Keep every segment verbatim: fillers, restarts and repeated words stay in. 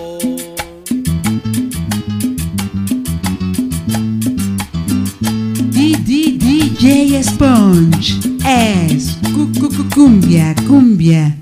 D J Sponge es cu cu cu cumbia, cumbia.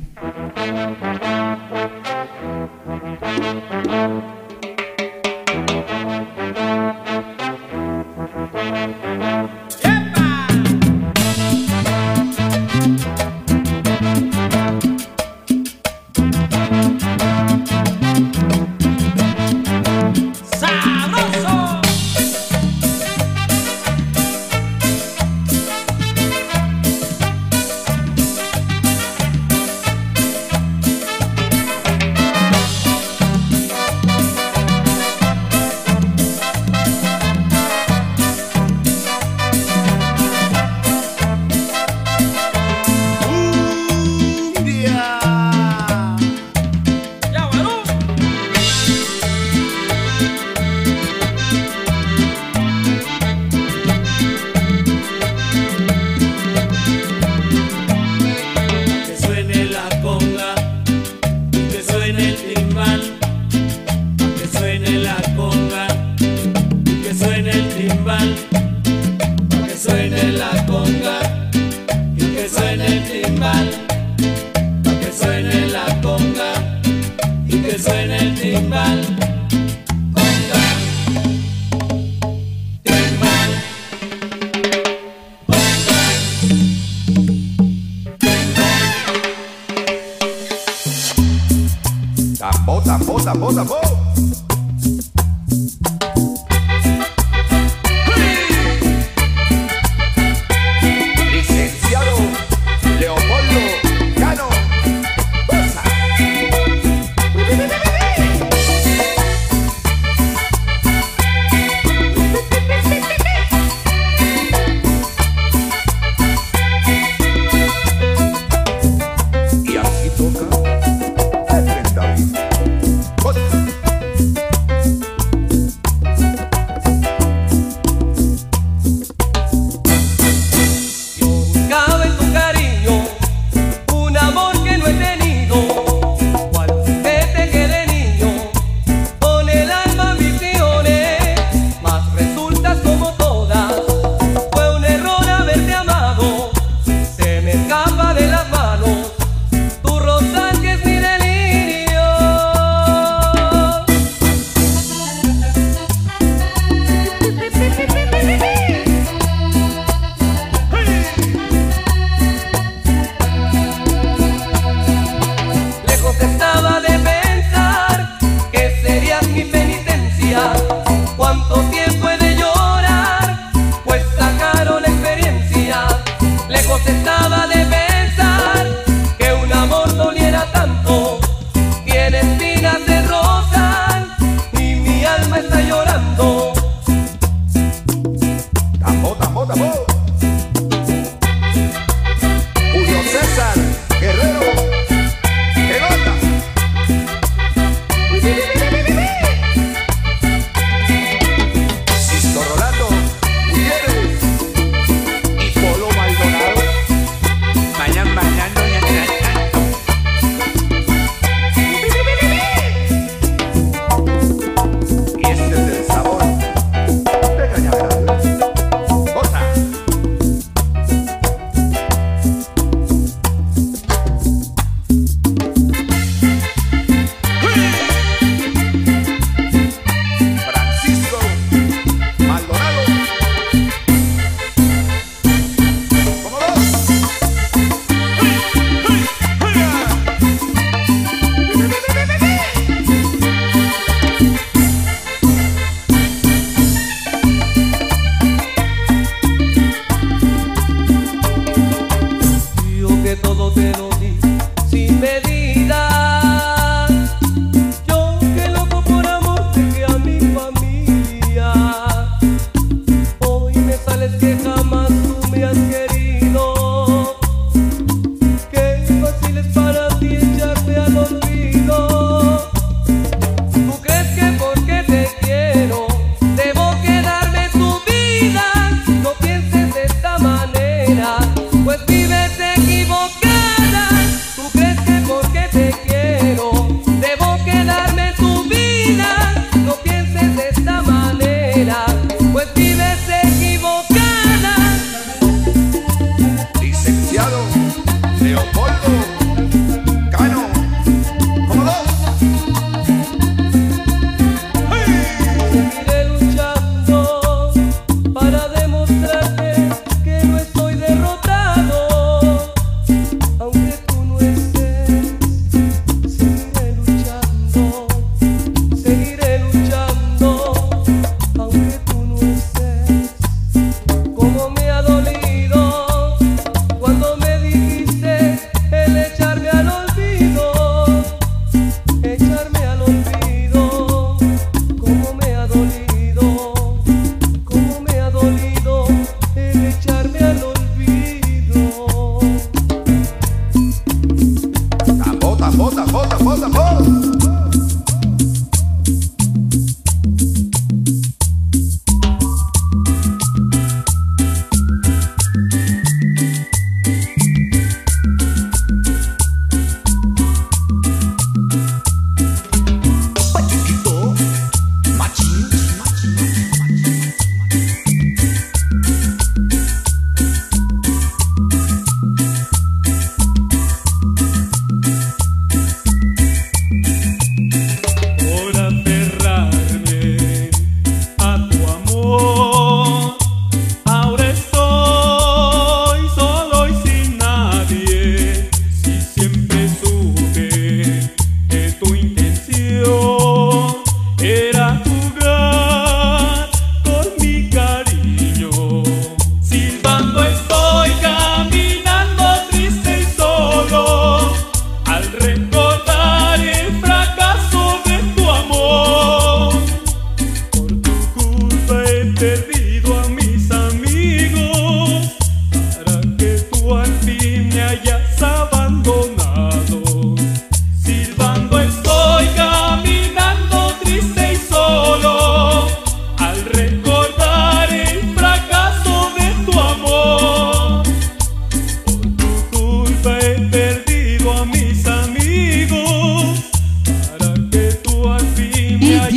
Tambor, tambor, tambor, tambor. Licenciado Leopoldo Cano Bosa. Y aquí toca Efren David. Bosa.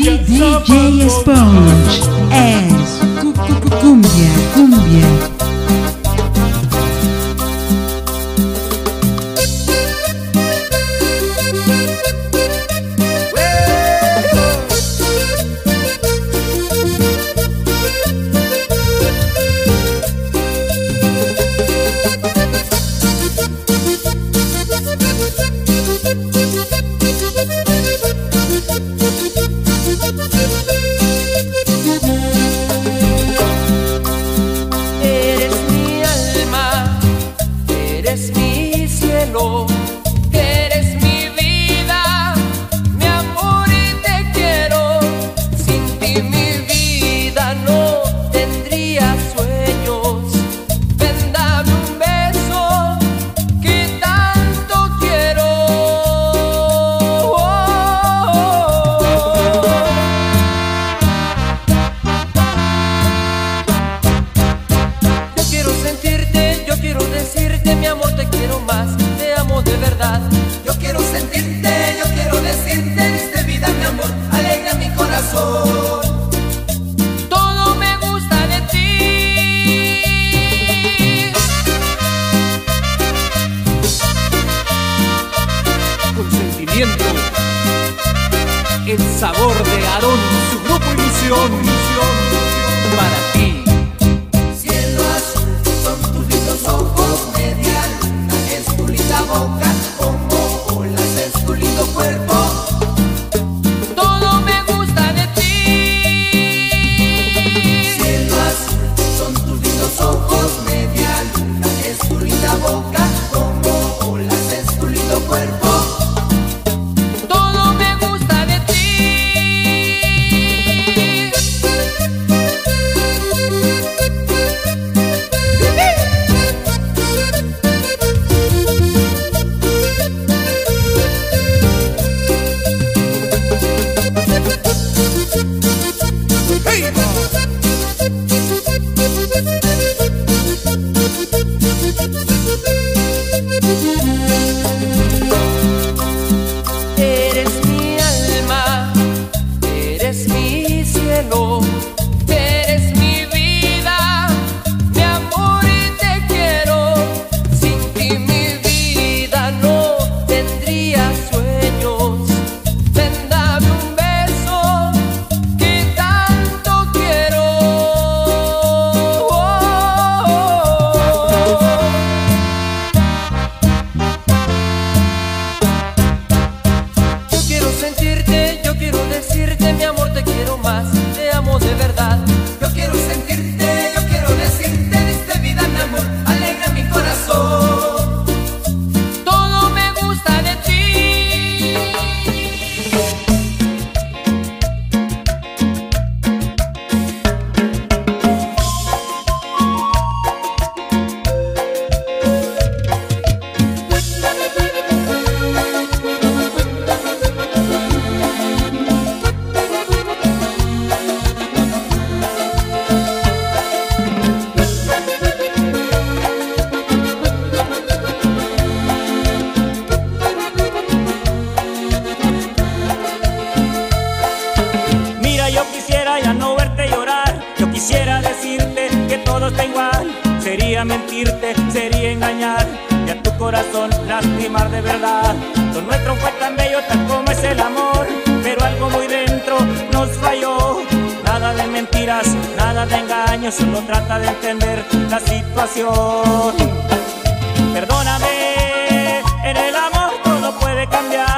D J Sponge es cu- cu- cu- cumbia, cumbia. Eres mi alma, eres mi cielo, eres mi vida, mi amor y te quiero. Sin ti mi vida no tendría sueños. Ven, dame un beso que tanto quiero. Yo quiero sentirte, yo quiero decirte, mi amor, te quiero más, te amo de verdad. Yo quiero sentirte, yo quiero decirte, diste vida, mi amor, alegra mi corazón. Todo me gusta de ti. Con sentimiento, el sabor de Aarón, su grupo Ilusión, para ti. Cielo azul, son tus lindos ojos, media luna, es tu linda boca, como olas es tu lindo cuerpo. Todo me gusta de ti. Cielo azul, son tus lindos ojos, media luna, es tu linda boca, como olas es tu lindo cuerpo. Todo me gusta de ti. Eres mi alma, eres mi cielo, eres mi vida, mi amor y te quiero. Sin ti mi vida no tendría sueños. Ven, dame un beso que tanto quiero. Yo quiero sentirte, yo quiero decirte, mi amor, te quiero más, te amo de verdad. Yo quiero sentirte, yo quiero decirte, diste vida, mi amor, alegra mi corazón. Todo me gusta de ti. Mira, yo quisiera ya no verte llorar. Yo quisiera decirte que todo está igual. Sería mentirte, sería engañar y a tu corazón lastimar de verdad. Lo nuestro fue tan bello, tal como es el amor, pero algo muy dentro nos falló. Nada de mentiras, nada de engaños, solo trata de entender la situación. Perdóname, en el amor todo puede cambiar.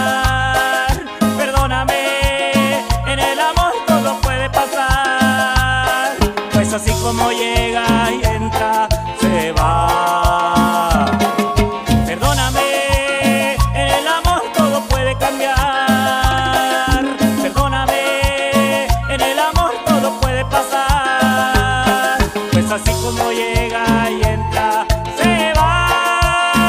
Perdóname, en el amor todo puede pasar. Pues así como llega y entra, se va. Perdóname, en el amor todo puede cambiar. Perdóname, en el amor todo puede pasar. Pues así como llega y entra, se va.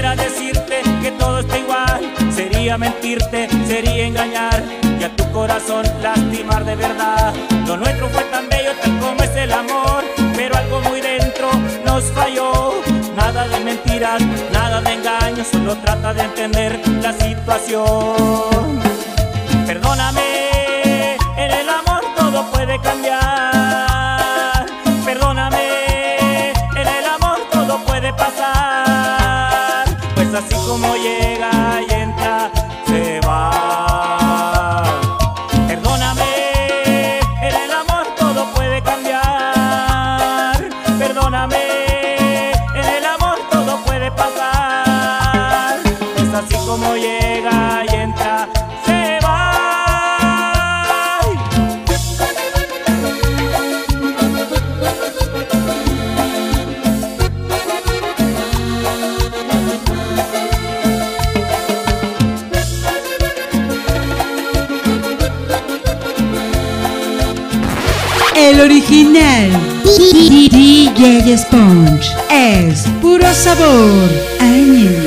quisiera decirte que todo está igual, sería mentirte, sería engañar y a tu corazón lastimar de verdad. Lo nuestro fue tan bello tal como es el amor, pero algo muy dentro nos falló. Nada de mentiras, nada de engaños, solo trata de entender la situación. Perdóname, en el amor todo puede cambiar. Perdóname, en el amor todo puede pasar. Pues así como llega y entra, se va. Perdóname, en el amor todo puede cambiar. Perdóname, en el amor todo puede pasar. Pues así como llega y entra, se va. El original D J Sponge es puro sabor. Años.